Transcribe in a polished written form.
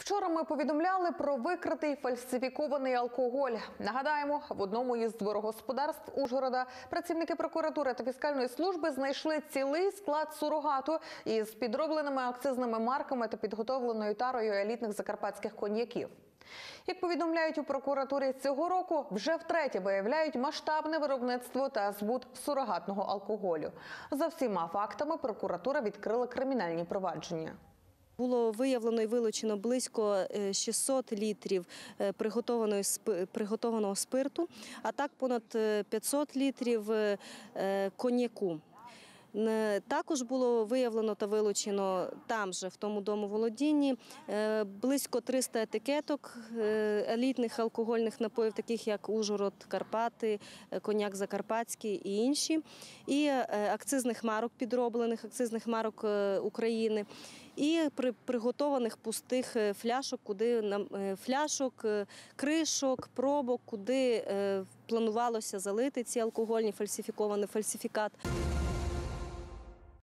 Вчора ми повідомляли про викритий фальсифікований алкоголь. Нагадаємо, в одному із дворогосподарств Ужгорода працівники прокуратури та фіскальної служби знайшли цілий склад сурогату із підробленими акцизними марками та підготовленою тарою елітних закарпатських коньяків. Як повідомляють у прокуратурі, цього року вже втретє виявляють масштабне виробництво та збут сурогатного алкоголю. За всіма фактами прокуратура відкрила кримінальні провадження. Було виявлено і вилучено близько 600 літрів приготованого спирту, а так понад 500 літрів коньяку. Також було виявлено та вилучено там же, в тому домоволодінні, близько 300 етикеток елітних алкогольних напоїв, таких як Ужгород, Карпати, коньяк закарпатський і інші, і акцизних марок підроблених, акцизних марок України, і приготованих пустих фляшок, кришок, пробок, куди планувалося залити ці алкогольні фальсифікований фальсифікат.